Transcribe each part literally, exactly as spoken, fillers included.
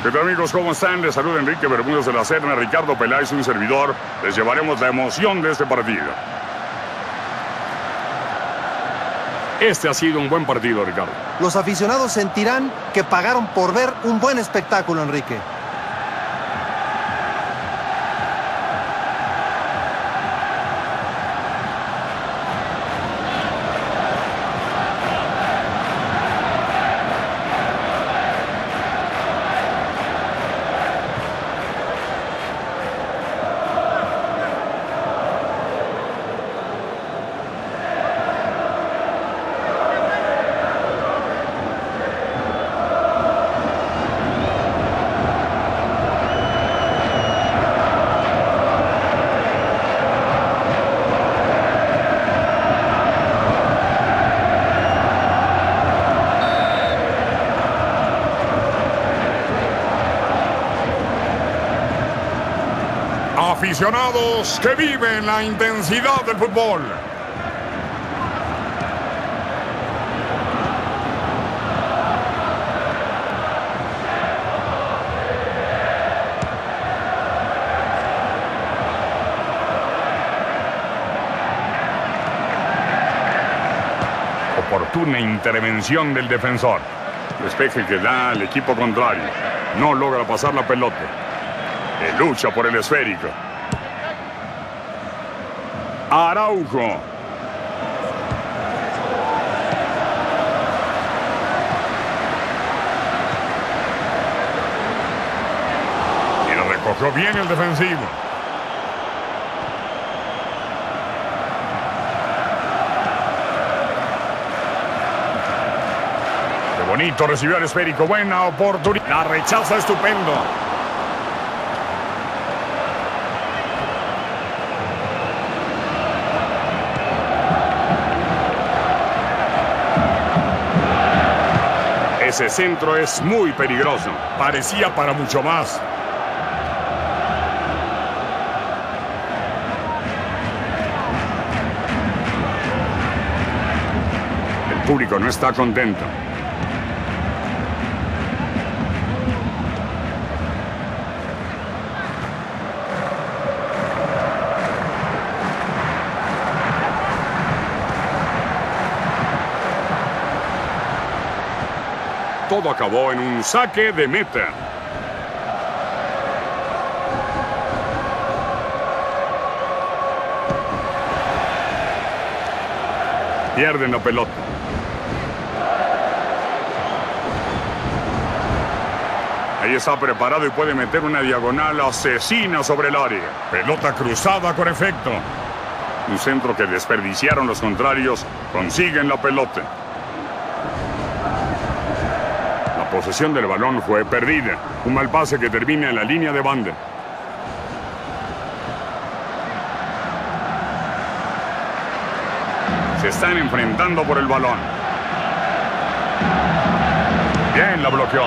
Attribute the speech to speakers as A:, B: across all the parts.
A: ¿Qué tal, amigos? ¿Cómo están? Les saluda Enrique Bermúdez de la Serna, Ricardo Peláez, un servidor. Les llevaremos la emoción de este partido. Este ha sido un buen partido, Ricardo.
B: Los aficionados sentirán que pagaron por ver un buen espectáculo, Enrique.
A: Aficionados que viven la intensidad del fútbol. Oportuna intervención del defensor. Despeje que da al equipo contrario. No logra pasar la pelota. Que lucha por el esférico. Araujo. Y lo recogió bien el defensivo. Qué bonito recibió el esférico. Buena oportunidad. La rechaza estupendo. Ese centro es muy peligroso. Parecía para mucho más. El público no está contento. Todo acabó en un saque de meta. Pierden la pelota. Ahí está preparado y puede meter una diagonal asesina sobre el área. Pelota cruzada con efecto. Un centro que desperdiciaron los contrarios. Consiguen la pelota. La posesión del balón fue perdida. Un mal pase que termina en la línea de banda. Se están enfrentando por el balón. Bien, la bloqueó.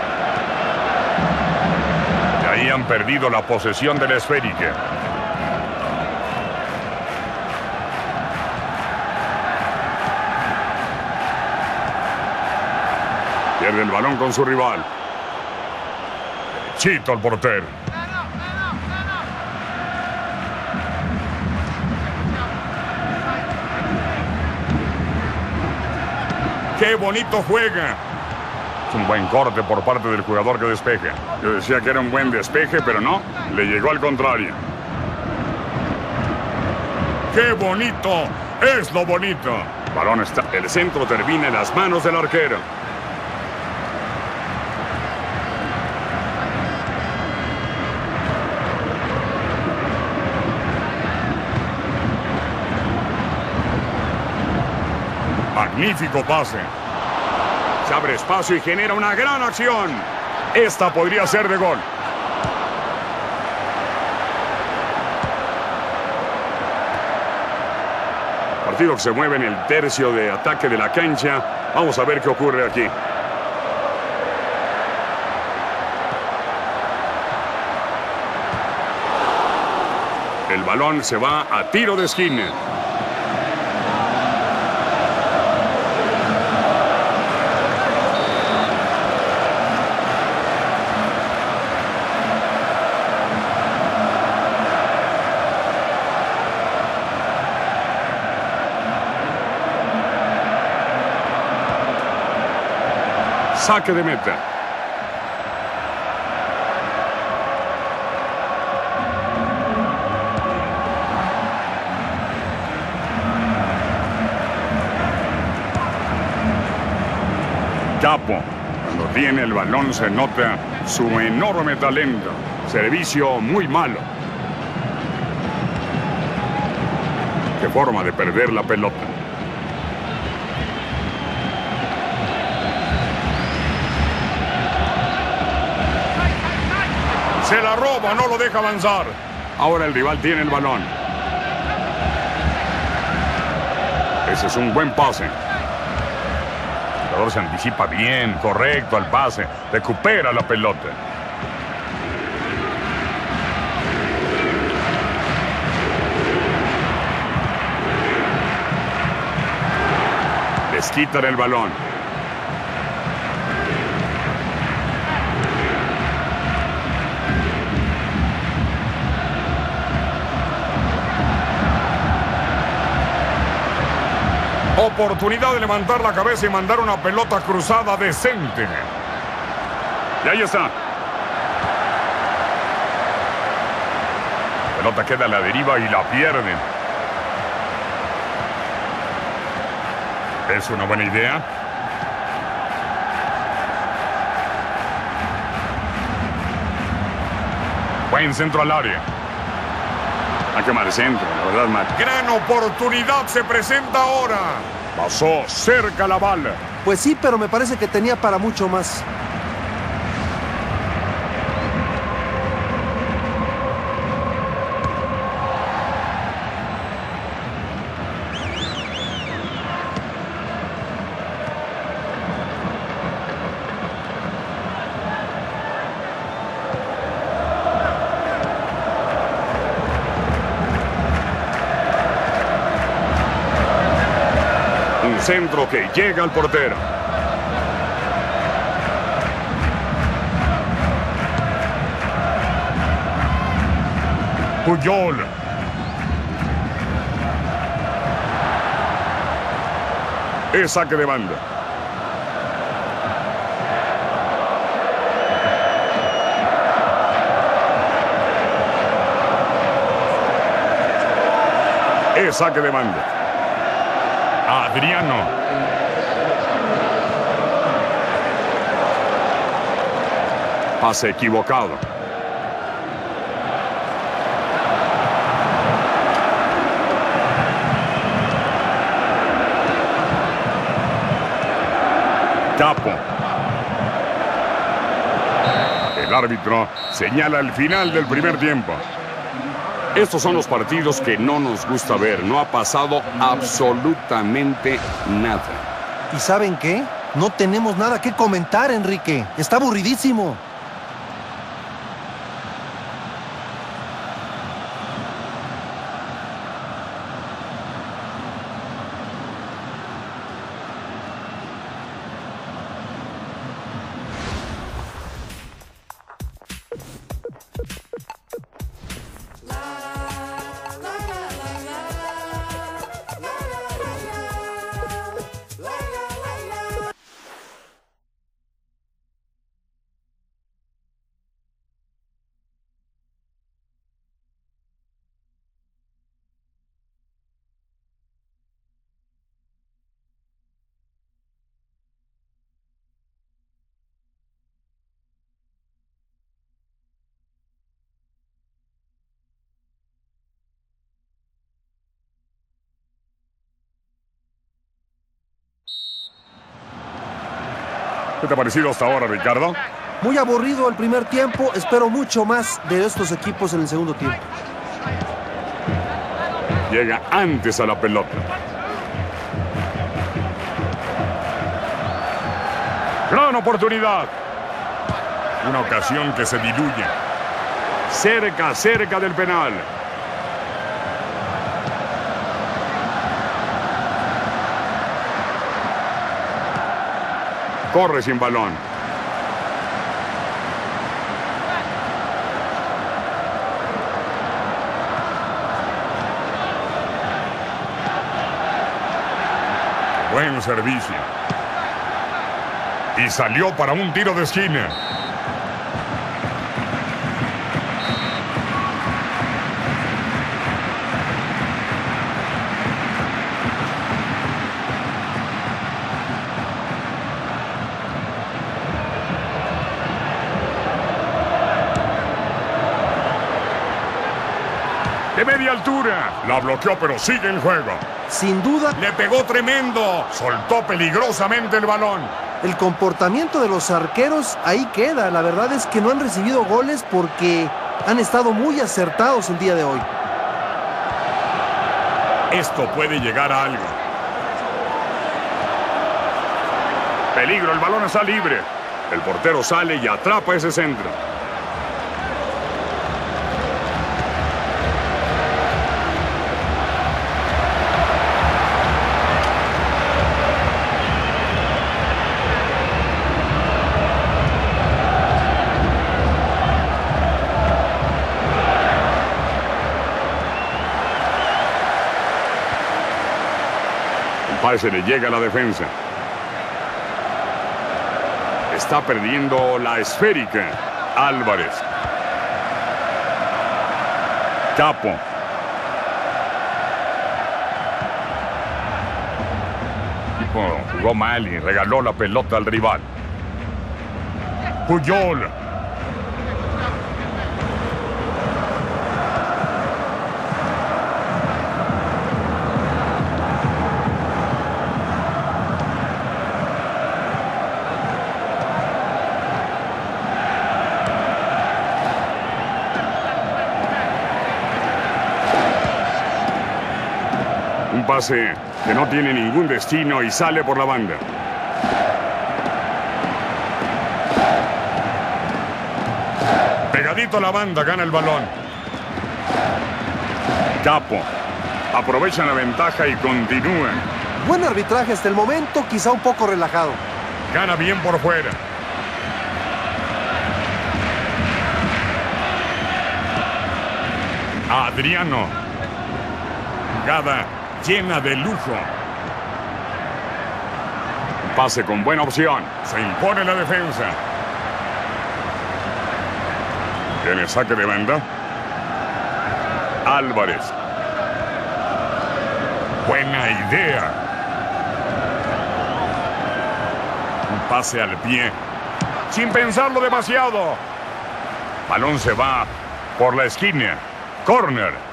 A: Y ahí han perdido la posesión de la esférica. Pierde el balón con su rival. Chito al portero. ¡Qué bonito juega! Es un buen corte por parte del jugador que despeja. Yo decía que era un buen despeje, pero no. Le llegó al contrario. ¡Qué bonito! ¡Es lo bonito! El balón está. El centro termina en las manos del arquero. Magnífico pase. Se abre espacio y genera una gran acción. Esta podría ser de gol. Partido que se mueve en el tercio de ataque de la cancha. Vamos a ver qué ocurre aquí. El balón se va a tiro de esquina. saque de meta. Capo, cuando tiene el balón se nota su enorme talento. Servicio muy malo. Qué forma de perder la pelota. Se la roba, no lo deja avanzar. Ahora el rival tiene el balón. Ese es un buen pase. El jugador se anticipa bien, correcto al pase. Recupera la pelota. Les quitan el balón. Oportunidad de levantar la cabeza y mandar una pelota cruzada decente. Y ahí está. La pelota queda a la deriva y la pierden. ¿Es una buena idea? Buen centro al área. A quemar el centro, la verdad, Matt. Gran oportunidad se presenta ahora. Pasó cerca la bala.
B: Pues sí, pero me parece que tenía para mucho más.
A: Centro que llega al portero. Puyol. Es saque de banda. Es saque de banda. Adriano. Pase equivocado. Capo. El árbitro señala el final del primer tiempo. Estos son los partidos que no nos gusta ver. No ha pasado absolutamente nada.
B: ¿Y saben qué? No tenemos nada que comentar, Enrique. Está aburridísimo.
A: ¿Qué te ha parecido hasta ahora, Ricardo?
B: Muy aburrido el primer tiempo. Espero mucho más de estos equipos en el segundo tiempo.
A: Llega antes a la pelota. Gran oportunidad. Una ocasión que se diluye. Cerca, cerca del penal. Corre sin balón. Buen servicio. Y salió para un tiro de esquina. De media altura. La bloqueó, pero sigue el juego.
B: Sin duda.
A: Le pegó tremendo. Soltó peligrosamente el balón.
B: El comportamiento de los arqueros ahí queda. La verdad es que no han recibido goles porque han estado muy acertados el día de hoy.
A: Esto puede llegar a algo. Peligro, el balón está libre. El portero sale y atrapa ese centro. Se le llega a la defensa. Está perdiendo la esférica. Álvarez. Capo. Oh, jugó mal y regaló la pelota al rival. Puyol. Pase que no tiene ningún destino y sale por la banda. Pegadito a la banda, gana el balón. Capo. Aprovechan la ventaja y continúan.
B: Buen arbitraje hasta el momento, quizá un poco relajado.
A: Gana bien por fuera. Adriano. Jugada llena de lujo. Pase con buena opción. Se impone la defensa. Tiene saque de banda. Álvarez. Buena idea. Un pase al pie. Sin pensarlo demasiado. Balón se va por la esquina. Corner.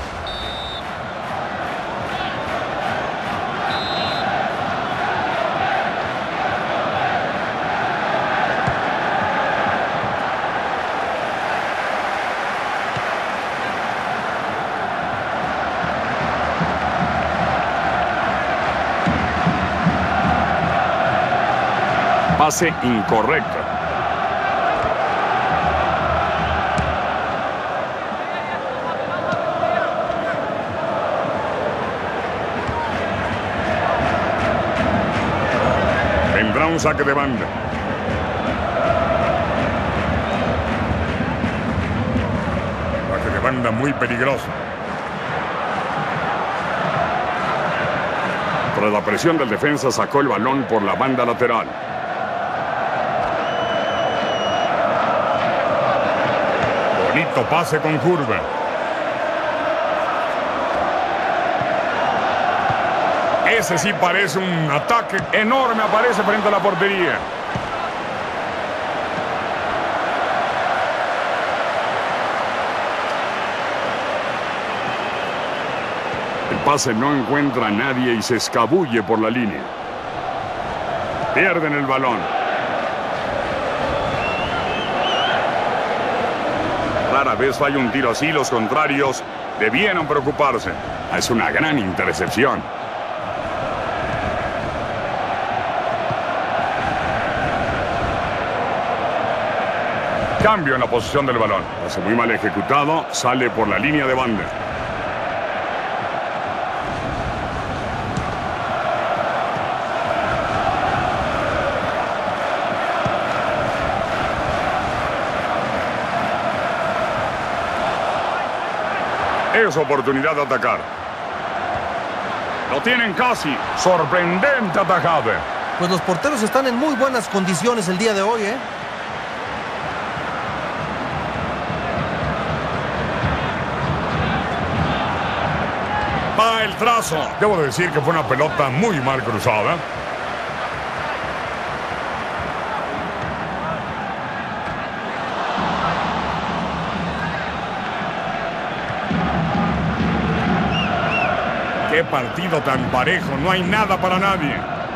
A: Pase incorrecto. Vendrá un saque de banda. Saque de banda muy peligroso. Tras la presión del defensa sacó el balón por la banda lateral. Bonito pase con curva. Ese sí parece un ataque enorme, aparece frente a la portería. El pase no encuentra a nadie y se escabulle por la línea. Pierden el balón. Rara vez falla un tiro así, los contrarios debieron preocuparse. Es una gran intercepción. Cambio en la posición del balón. Hace muy mal ejecutado, sale por la línea de banda. Es oportunidad de atacar. Lo tienen casi. Sorprendente atajada.
B: Pues los porteros están en muy buenas condiciones el día de hoy, ¿eh?
A: Va el trazo. Debo decir que fue una pelota muy mal cruzada. ¡Qué partido tan parejo! No hay nada para nadie.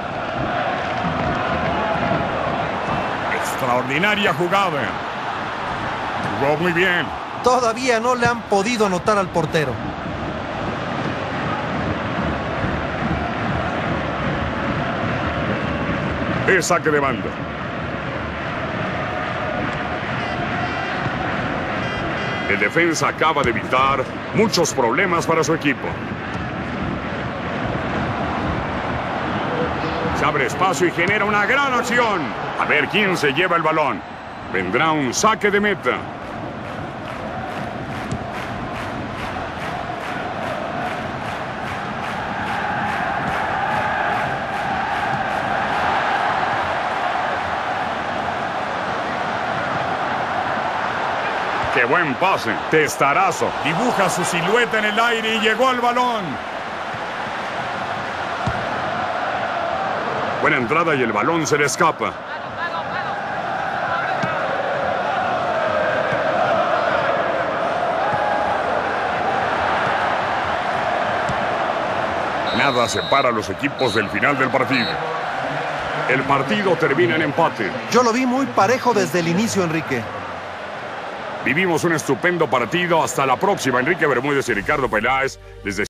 A: Extraordinaria jugada. Jugó muy bien.
B: Todavía no le han podido anotar al portero.
A: Es saque de banda. El defensa acaba de evitar muchos problemas para su equipo. Se abre espacio y genera una gran acción. A ver quién se lleva el balón. Vendrá un saque de meta. ¡Qué buen pase! Testarazo. Dibuja su silueta en el aire y llegó al balón. Buena entrada y el balón se le escapa. Nada separa a los equipos del final del partido. El partido termina en empate.
B: Yo lo vi muy parejo desde el inicio, Enrique.
A: Vivimos un estupendo partido. Hasta la próxima. Enrique Bermúdez y Ricardo Peláez. Desde